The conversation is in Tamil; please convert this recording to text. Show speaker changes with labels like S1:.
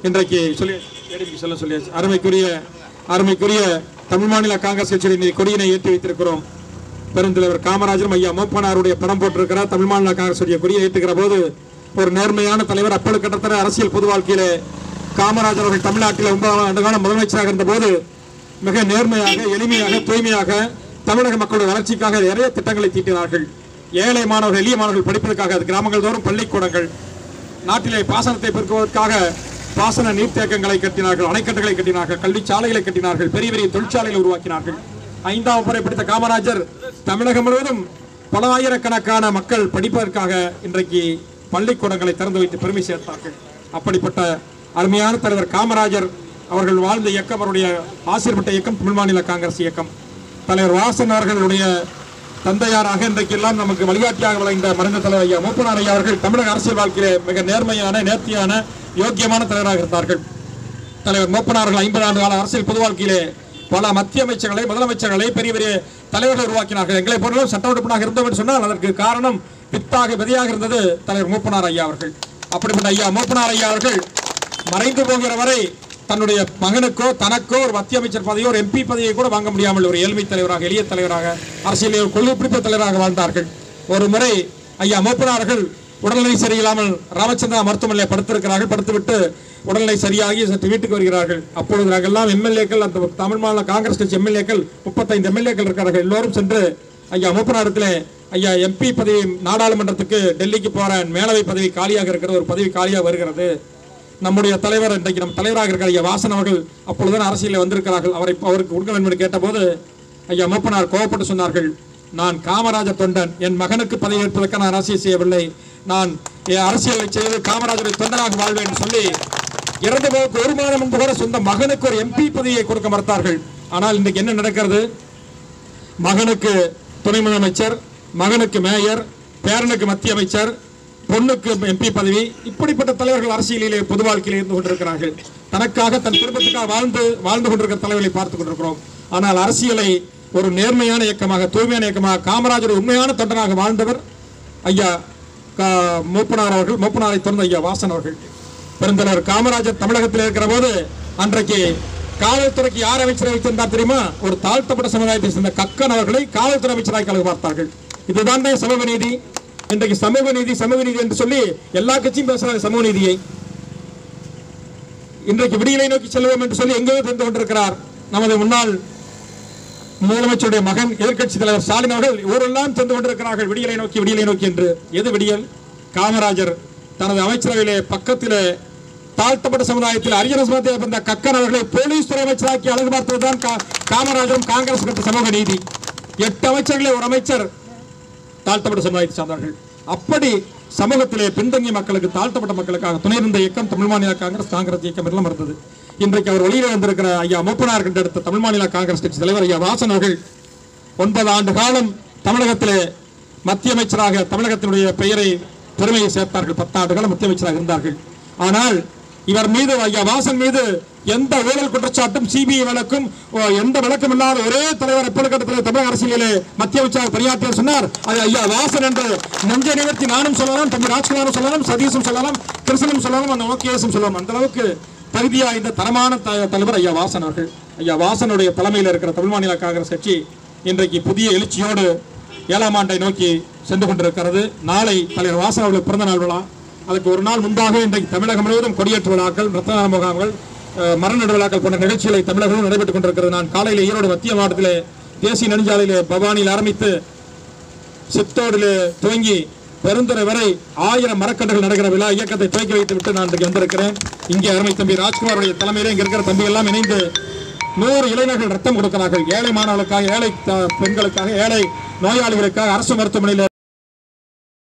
S1: இன்றைக்கு சொல்லியாச்சு. அருமைக்குரிய தமிழ் மாநில காங்கிரஸ் கட்சியின் கொடியினை ஏற்றி வைத்திருக்கிறோம். பெருந்தலைவர் காமராஜரும் ஐயா மூப்பனாருடைய படம் போட்டிருக்கிறார். தமிழ் மாநில காங்கிரஸ் கொடியை ஏற்றுகிற போது ஒரு நேர்மையான தலைவர், அப்பழுக்கற்ற அரசியல் பொது வாழ்க்கையிலே காமராஜர் அவர்கள் தமிழ்நாட்டில் 9 ஆண்டு காலம் முதலமைச்சராக இருந்தபோது மிக நேர்மையாக, எளிமையாக, தூய்மையாக தமிழக மக்களுடைய வளர்ச்சிக்காக நிறைய திட்டங்களை தீட்டினார்கள். ஏழை மாணவர்கள், எளிய மாணவர்கள் படிப்பதற்காக கிராமங்கள் தோறும் பள்ளிக்கூடங்கள், நாட்டிலே பாசனத்தை பெருக்குவதற்காக பாசன நீர்த்தேக்கங்களை கட்டினார்கள், அணைக்கட்டுகளை கட்டினார்கள், கல்வி சாலைகளை கட்டினார்கள், பெரிய பெரிய தொழிற்சாலைகளை உருவாக்கினார்கள். 5ஆம் முறை படித்த காமராஜர் தமிழகம் முழுவதும் பல ஆயிரக்கணக்கான மக்கள் படிப்பதற்காக இன்றைக்கு பள்ளிக்கூடங்களை திறந்து வைத்து பெருமை சேர்த்தார்கள். அப்படிப்பட்ட அருமையான தலைவர் காமராஜர் அவர்கள் வாழ்ந்த இயக்கம், அவருடைய ஆசீர்வட்ட இயக்கம் தமிழ் மாநில காங்கிரஸ் இயக்கம். தலைவர் வாசன் அவர்களுடைய தந்தையாராக இன்றைக்கு எல்லாம் நமக்கு வழிகாட்டியாக விளைந்த மறைந்த தலைவர் ஐயா மூப்பனார் ஐயா அவர்கள் தமிழக அரசியல் வாழ்க்கையிலே மிக நேர்மையான, நேர்த்தியான, யோக்கியமான தலைவராக இருந்தார்கள். தலைவர் மூப்பனார்கள் 50 ஆண்டு கால அரசியல் பொது வாழ்க்கையிலே பல மத்திய அமைச்சர்களை, முதலமைச்சர்களை, பெரிய பெரிய தலைவர்கள் உருவாக்கினார்கள். எங்களை போன்றவர்கள் சட்ட உறுப்பினராக இருந்தோம் என்று சொன்னால் அதற்கு காரணம் விதையாக இருந்தது தலைவர் மூப்பனார் ஐயா அவர்கள். அப்படிப்பட்ட ஐயா மூப்பனார் ஐயா அவர்கள் மறைந்து போகிற வரை தன்னுடைய மகனுக்கோ தனக்கோ ஒரு மத்திய அமைச்சர் பதவியோ ஒரு MP பதவியை கூட வாங்க முடியாமல் ஒரு ஏழ்மை தலைவராக, எளிய தலைவராக, அரசியலில் ஒரு கொள்கை பிடித்த தலைவராக வாழ்ந்தார்கள். ஒரு முறை ஐயா மூப்பனார்கள் உடல்நிலை சரியில்லாமல் ராமச்சந்திரா மருத்துவமனையில் படுத்திருக்கிறார்கள். படுத்துவிட்டு உடல்நிலை சரியாகி சற்று வீட்டுக்கு வருகிறார்கள். அப்பொழுது நாங்கள் எல்லாம் எம்எல்ஏக்கள், அந்த தமிழ் மாநில காங்கிரஸ் கட்சி எம்எல்ஏக்கள் 35 எம்எல்ஏக்கள் இருக்கிறார்கள். எல்லோரும் சென்று ஐயா மூப்பனாரத்திலே ஐயா MP பதவி, நாடாளுமன்றத்துக்கு டெல்லிக்கு போகிறேன், மேலவை பதவி காலியாக இருக்கிறது, ஒரு பதவி காலியாக வருகிறது, நம்முடைய தலைவர் இன்றைக்கு நம் தலைவராக இருக்கிற ஐயா வாசன் அவர்கள் அப்பொழுதுதான் அரசியலில் வந்திருக்கிறார்கள், அவருக்கு கொடுக்க வேண்டும் என்று கேட்டபோது ஐயா மூப்பனார் கோவப்பட்டு சொன்னார்கள், நான் காமராஜர் தொண்டன், என் மகனுக்கு பதவி ஏற்பதற்கு நான் அரசியல் செய்யவில்லை, நான் அரசியலை செய்து காமராஜரை தொண்டனாக வாழ்வேன் என்று சொல்லி இறந்த போது 1 மாதம் முன்பு கூட சொந்த மகனுக்கு ஒரு MP பதவியை கொடுக்க மறுத்தார்கள். ஆனால் இன்றைக்கு என்ன நடக்கிறது? மகனுக்கு துணை முதலமைச்சர், மகனுக்கு மேயர், பேரனுக்கு மத்திய அமைச்சர், பொண்ணுக்கு MP பதவி, இப்படிப்பட்ட தலைவர்கள் அரசியலிலே பொது வாழ்க்கையில் இருந்து கொண்டிருக்கிறார்கள். தனக்காக, தன் குடும்பத்துக்காக வாழ்ந்து கொண்டிருக்கிற தலைவர்களை பார்த்துக் கொண்டிருக்கிறோம். ஆனால் அரசியலை ஒரு நேர்மையான இயக்கமாக, தூய்மையான இயக்கமாக, காமராஜர் உண்மையான தொண்டனாக வாழ்ந்தவர் ஐயா மூப்பனார் அவர்கள். மூப்பனாரை தொடர்ந்த ஐயா வாசன் அவர்கள். பெருந்தலைவர் காமராஜர் தமிழகத்தில் இருக்கிற போது அன்றைக்கு காவல்துறைக்கு யார் அமைச்சராக வைத்திருந்தார் தெரியுமா? ஒரு தாழ்த்தப்பட்ட சமுதாயத்தை சேர்ந்த கக்கன் அவர்களை காவல்துறை அமைச்சராக கலந்து பார்த்தார்கள். இதுதான் சமூக நீதி. இன்றைக்கு சமூக நீதி என்று சொல்லி எல்லா கட்சியும் பேசுறாங்க சமூக நீதியை. இன்றைக்கு விடியலை நோக்கி செல்வோம் என்று சொல்லி எங்கேயோ தெரிந்து கொண்டிருக்கிறார் நமது முன்னாள் முதலமைச்சருடைய மகன், எதிர்கட்சி தலைவர் ஸ்டாலின் அவர்கள். ஊரெல்லாம் சென்று கொண்டிருக்கிறார்கள் விடியலை நோக்கி என்று. எது விடியல்? காமராஜர் தனது அமைச்சரவையிலே பக்கத்திலே தாழ்த்தப்பட்ட சமுதாயத்தில் அரியணை சமுதாயத்தை சேர்ந்த கக்கன் அவர்களை போலீஸ் துறை அமைச்சராக்கி அழகு பார்த்ததுதான் காமராஜரும் காங்கிரஸ் கட்சி சமூக நீதி. 8 அமைச்சர்களே ஒரு அமைச்சர் தாழ்த்தப்பட்ட சமுதாயத்தை சார்ந்தார்கள். அப்படி சமூகத்திலே பின்தங்கிய மக்களுக்கு, தாழ்த்தப்பட்ட மக்களுக்காக துணை இருந்த இயக்கம் தமிழ் மாநில காங்கிரஸ் இயக்கம் எல்லாம் இருந்தது. இன்றைக்கு அவர் வெளியில் வந்திருக்கிற ஐயா மூப்பனார் எடுத்த தமிழ் மாநில காங்கிரஸ் கட்சி தலைவர் ஐயா வாசன் அவர்கள் 9 ஆண்டு காலம் தமிழகத்திலே மத்திய அமைச்சராக தமிழகத்தினுடைய பெயரை, பெருமையை சேர்த்தார்கள். 10 ஆண்டு காலம் மத்திய அமைச்சராக இருந்தார்கள். ஆனால் இவர் மீது, ஐயா வாசன் மீது எந்த ஊழல் குற்றச்சாட்டும், CBI வழக்கும், எந்த வழக்கும் இல்லாத ஒரே தலைவர் எப்பொழுது தமிழக அரசியலிலே மத்திய அமைச்சராக பணியாற்றிய சொன்னார் அது ஐயா வாசன் என்று நெஞ்ச நிவர்த்தி நானும் சொல்லலாம், தம்பி ராஜ்குமாரும் சொல்லலாம், சதீஷும் சொல்லலாம், கிருஷ்ணனும் சொல்லலாம், அந்த OKSம் சொல்லலாம். அந்த அளவுக்கு தகுதியா இந்த தரமான தலைவர் ஐயா வாசன் அவர்கள். ஐயா வாசனுடைய தலைமையில் இருக்கிற தமிழ் மாநில காங்கிரஸ் கட்சி இன்றைக்கு புதிய எழுச்சியோடு 7ஆம் ஆண்டை நோக்கி சென்று கொண்டிருக்கிறது. நாளை தலைவர் வாசன் அவர்கள் பிறந்த நாள் விழா. அதுக்கு ஒரு நாள் முன்பாக இன்றைக்கு தமிழகம் முழுவதும் கொடியேற்று விழாக்கள், ரத்த முகாம்கள், மரநடு விழாக்கள் போன்ற நிகழ்ச்சிகளை தமிழகம் நடைபெற்றுக் கொண்டிருக்கிறது. நான் காலையில் ஈரோடு மத்திய மாவட்டத்திலே தேசிய நெடுஞ்சாலையிலே பவானியில் ஆரம்பித்து சித்தோடிலே துவங்கி பெருந்துறை வரை 1000 மரக்கன்றுகள் நடக்கிற விழா இயக்கத்தை துவக்கி வைத்து விட்டு நான் இன்றைக்கு வந்திருக்கிறேன். இங்கே அருமை தம்பி ராஜ்குமாருடைய தலைமையிலே இங்கே இருக்கிற தம்பி எல்லாம் இணைந்து 100 இளைஞர்கள் ரத்தம் கொடுக்கிறார்கள். ஏழை மாணவர்களுக்காக, ஏழை பெண்களுக்காக, ஏழை நோயாளிகளுக்காக அரசு மருத்துவமனையில்